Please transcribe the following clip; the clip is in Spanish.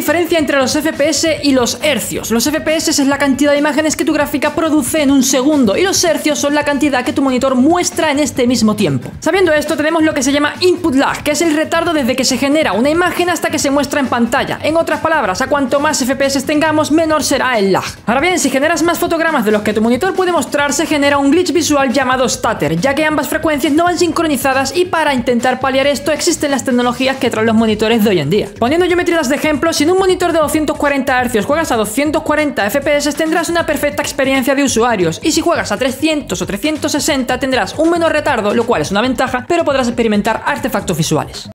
diferencia entre los FPS y los hercios. Los FPS es la cantidad de imágenes que tu gráfica produce en un segundo y los hercios son la cantidad que tu monitor muestra en este mismo tiempo. Sabiendo esto, tenemos lo que se llama input lag, que es el retardo desde que se genera una imagen hasta que se muestra en pantalla. En otras palabras, a cuanto más FPS tengamos, menor será el lag. Ahora bien, si generas más fotogramas de los que tu monitor puede mostrar, se genera un glitch visual llamado stutter, ya que ambas frecuencias no van sincronizadas, y para intentar paliar esto existen las tecnologías que traen los monitores de hoy en día. Poniendo geometrías de ejemplo, si en un monitor de 240 Hz juegas a 240 FPS tendrás una perfecta experiencia de usuarios, y si juegas a 300 o 360 tendrás un menor retardo, lo cual es una ventaja, pero podrás experimentar artefactos visuales.